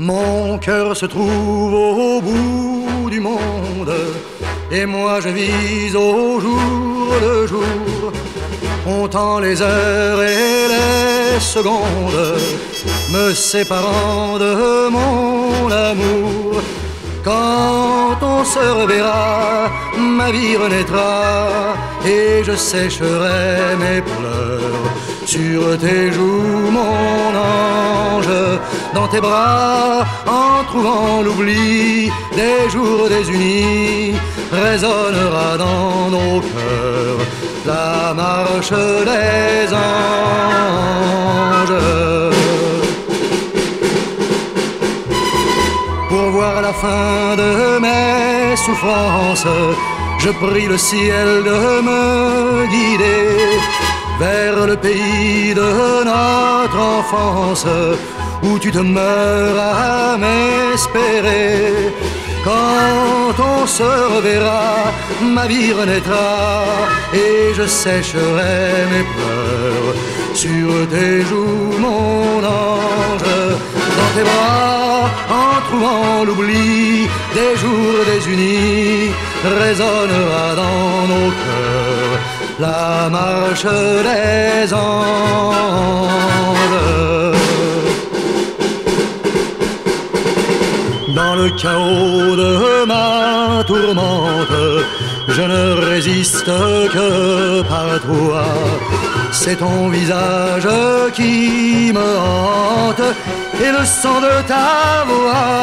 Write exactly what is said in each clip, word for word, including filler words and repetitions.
Mon cœur se trouve au bout du monde, et moi je vis au jour le jour, comptant les heures et les secondes, me séparant de mon amour. Quand on se reverra, ma vie renaîtra, et je sécherai mes pleurs sur tes joues, mon ange. Dans tes bras, en trouvant l'oubli des jours désunis, résonnera dans nos cœurs la marche des anges. Pour voir la fin de mes souffrances, je prie le ciel de me guider vers le pays de notre enfance, où tu demeures à m'espérer. Quand on se reverra, ma vie renaîtra, et je sécherai mes pleurs sur tes joues, mon ange. Dans tes bras, en trouvant l'oubli des jours désunis, résonnera dans nos cœurs la marche des anges. Dans le chaos de ma tourmente, je ne résiste que par toi. C'est ton visage qui me hante et le son de ta voix.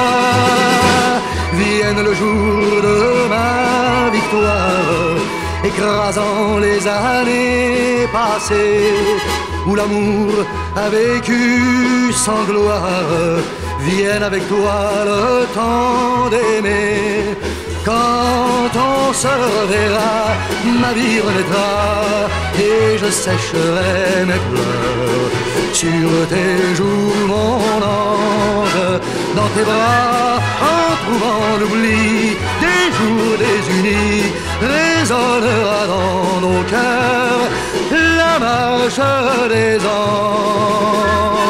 Vienne le jour de ma victoire, écrasant les années passées, où l'amour a vécu sans gloire. Vienne avec toi le temps d'aimer. Quand on se reverra, ma vie renaîtra, et je sécherai mes pleurs sur tes joues, mon ange. Dans tes bras, en trouvant l'oubli des jours désunis, résonnera dans nos cœurs la marche des anges.